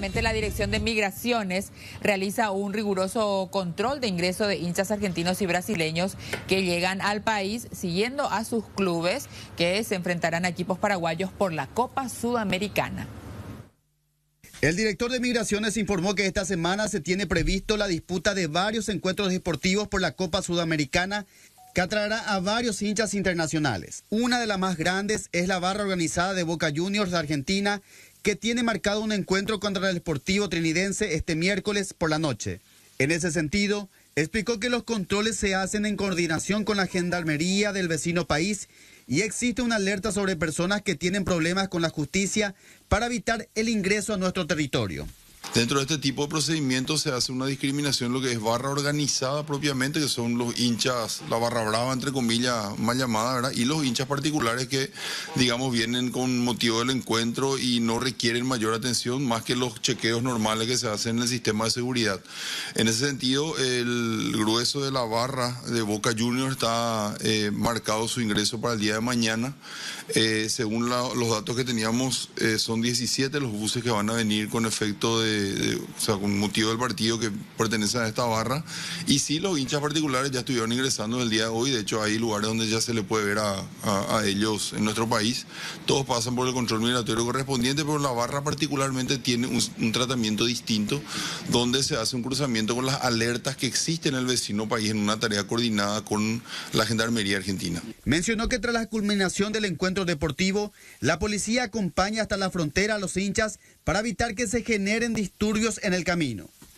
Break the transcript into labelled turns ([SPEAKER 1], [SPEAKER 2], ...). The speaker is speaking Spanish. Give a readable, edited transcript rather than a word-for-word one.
[SPEAKER 1] La Dirección de Migraciones realiza un riguroso control de ingreso de hinchas argentinos y brasileños que llegan al país siguiendo a sus clubes que se enfrentarán a equipos paraguayos por la Copa Sudamericana.
[SPEAKER 2] El director de Migraciones informó que esta semana se tiene previsto la disputa de varios encuentros deportivos por la Copa Sudamericana que atraerá a varios hinchas internacionales. Una de las más grandes es la barra organizada de Boca Juniors de Argentina, que tiene marcado un encuentro contra el Sportivo Trinidense este miércoles por la noche. En ese sentido, explicó que los controles se hacen en coordinación con la Gendarmería del vecino país y existe una alerta sobre personas que tienen problemas con la justicia para evitar el ingreso a nuestro territorio.
[SPEAKER 3] Dentro de este tipo de procedimientos se hace una discriminación en lo que es barra organizada propiamente, que son los hinchas, la barra brava, entre comillas, mal llamada, ¿verdad? Y los hinchas particulares que, digamos, vienen con motivo del encuentro y no requieren mayor atención más que los chequeos normales que se hacen en el sistema de seguridad. En ese sentido, el grueso de la barra de Boca Juniors está marcado su ingreso para el día de mañana. Según los datos que teníamos, son 17 los buses que van a venir con efecto o sea, con motivo del partido que pertenecen a esta barra. Y sí, los hinchas particulares ya estuvieron ingresando el día de hoy. De hecho, hay lugares donde ya se le puede ver a ellos en nuestro país. Todos pasan por el control migratorio correspondiente, pero la barra particularmente tiene un tratamiento distinto, donde se hace un cruzamiento con las alertas que existen en el vecino país en una tarea coordinada con la Gendarmería Argentina.
[SPEAKER 2] Mencionó que tras la culminación del encuentro deportivo, la policía acompaña hasta la frontera a los hinchas para evitar que se generen disturbios en el camino.